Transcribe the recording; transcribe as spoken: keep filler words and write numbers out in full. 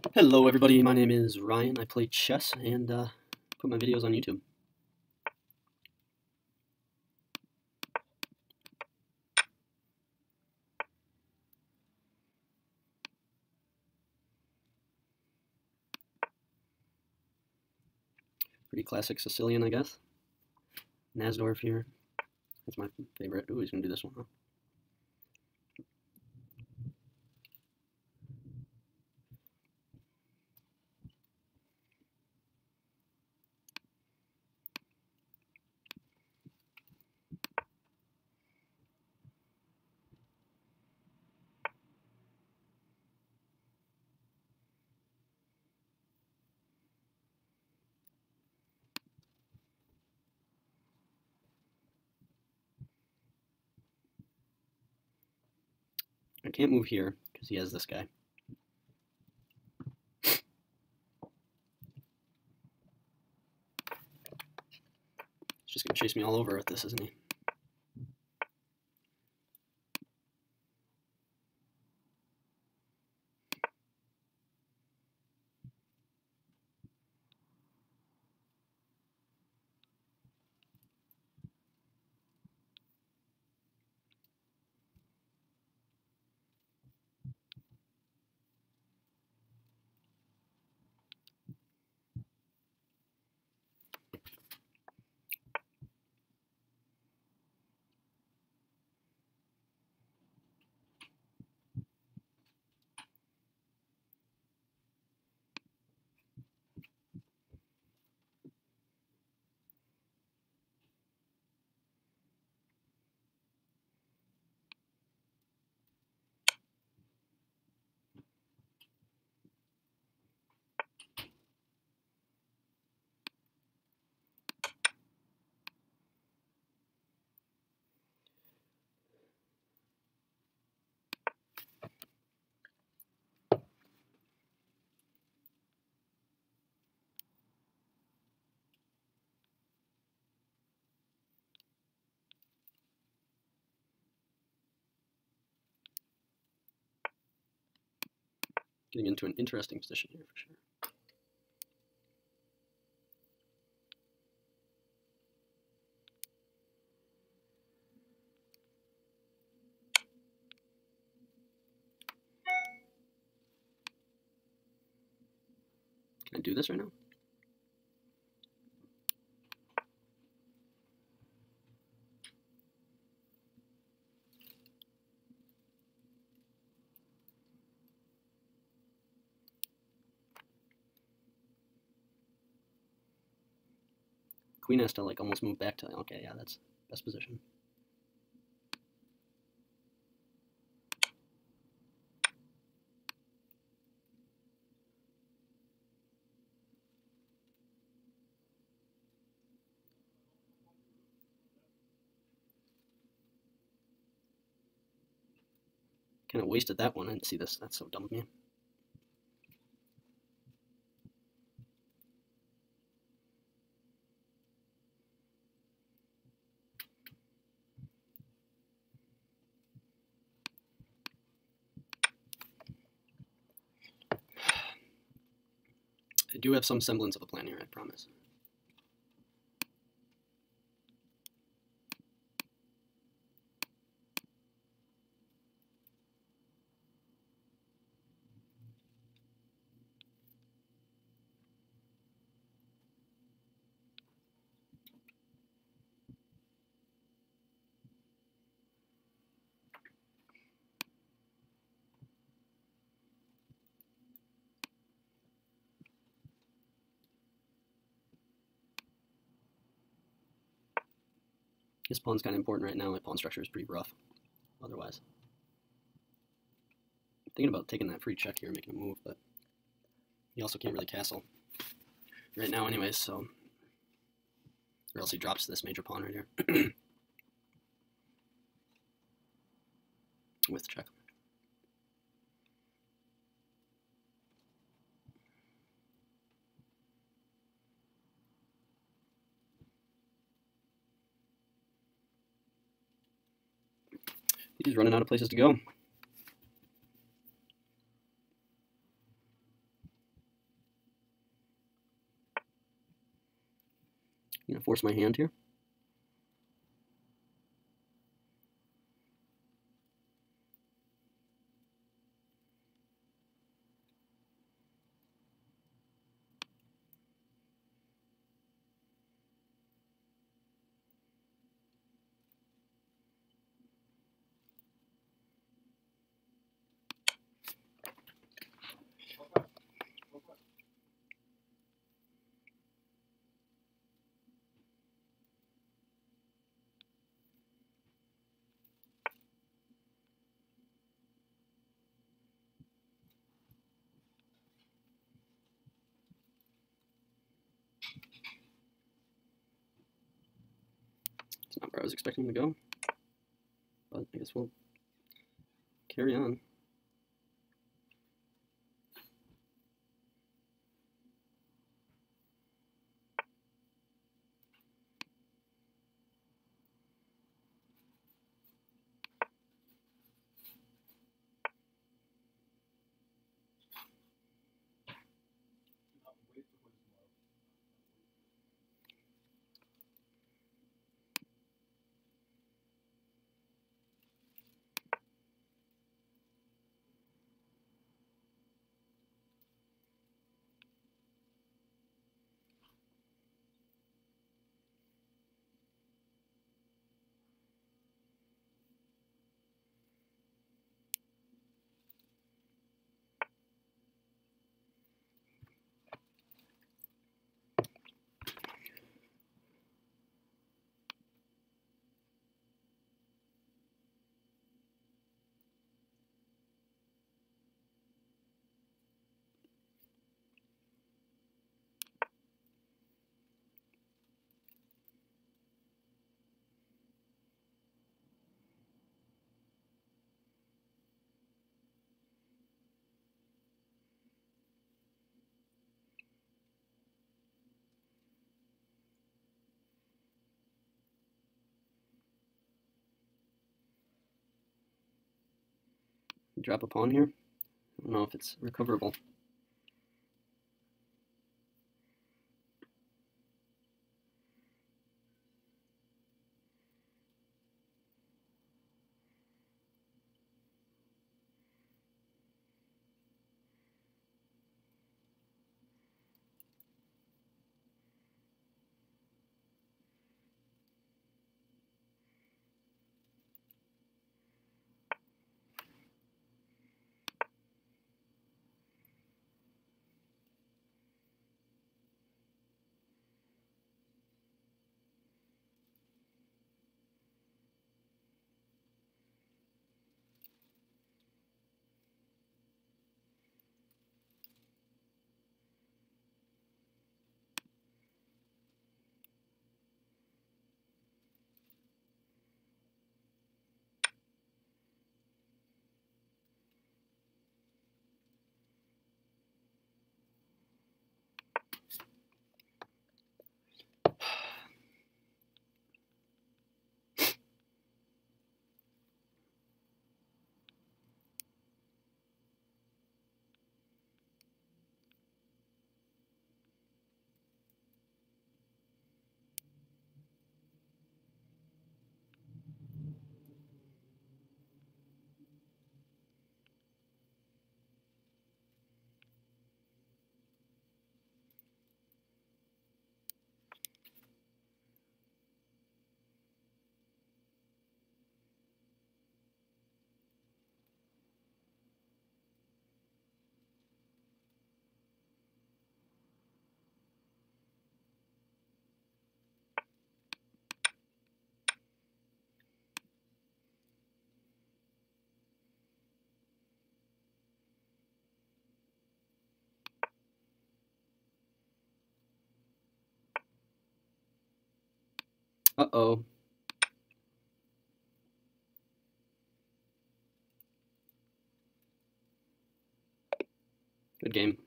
Hello everybody, my name is Ryan. I play chess and uh, put my videos on YouTube. Pretty classic Sicilian, I guess. Nasdorf here. That's my favorite. Ooh, he's going to do this one, huh? I can't move here because he has this guy. He's just going to chase me all over with this, isn't he? Getting into an interesting position here for sure. Can I do this right now? Queen has to like almost move back to, okay, yeah, that's best position. Kind of wasted that one. I didn't see this. That's so dumb of me. I do have some semblance of a plan here, I promise. His pawn's kind of important right now. My pawn structure is pretty rough otherwise. I'm thinking about taking that free check here and making a move, but he also can't really castle right now anyways, so... Or else he drops this major pawn right here. With check. He's running out of places to go. You gonna force my hand here? It's not where I was expecting to go, but I guess we'll carry on. Drop a pawn here. I don't know if it's recoverable. Uh-oh. Good game.